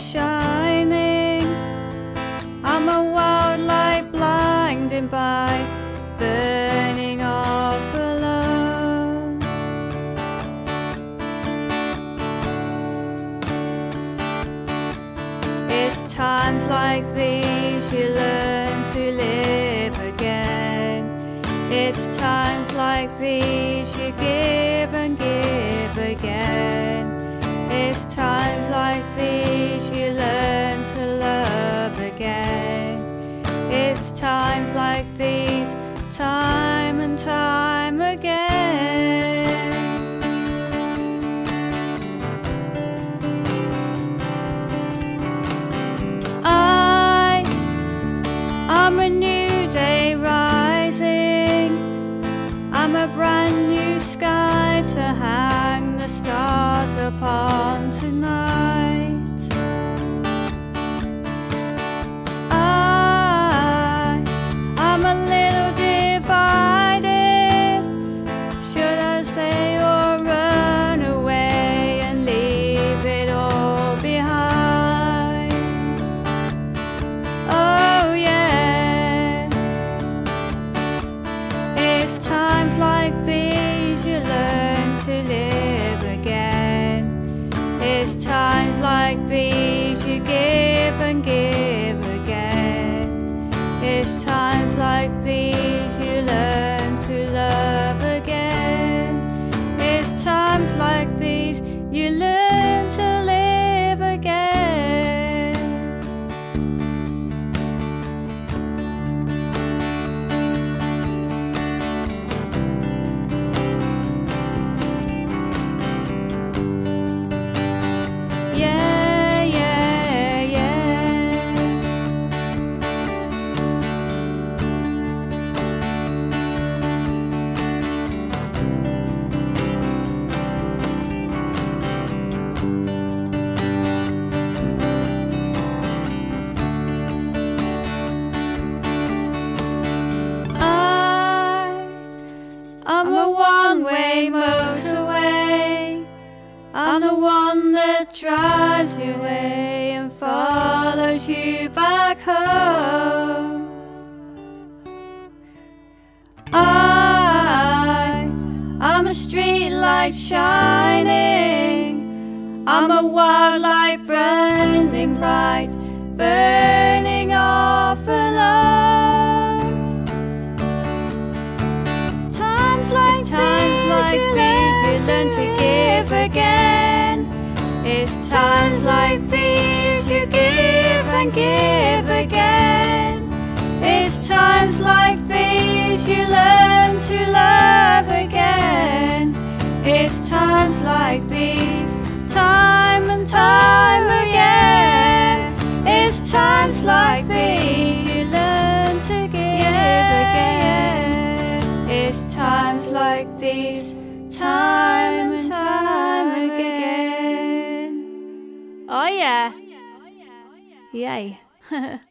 shining. I'm a wild light blinded by burning off alone. It's times like these you learn to live again. It's times like these you give and give again. It's times like these you learn to love again. It's times like these, time and time again. I'm a new day rising. I'm a brand new sky to hang the stars upon tonight. I'm a little divided. Should I stay or run away and leave it all behind? Oh yeah. It's times like these you learn to live again. It's times like these you give and give again. It's times like these you learn to love again. It's times like these you learn to live again. Yeah, yeah, yeah. I'm a one-way motorway. I'm the one that drives you away and follows you back home. I'm a street light shining. I'm a wild light branding bright, burning off alone. Times like these you learn to give again. It's times like these you give and give again. It's times like these you learn to love again. It's times like these, time and time again. It's times like these you learn to give again. It's times like these, time and time again. Oh yeah. Yay.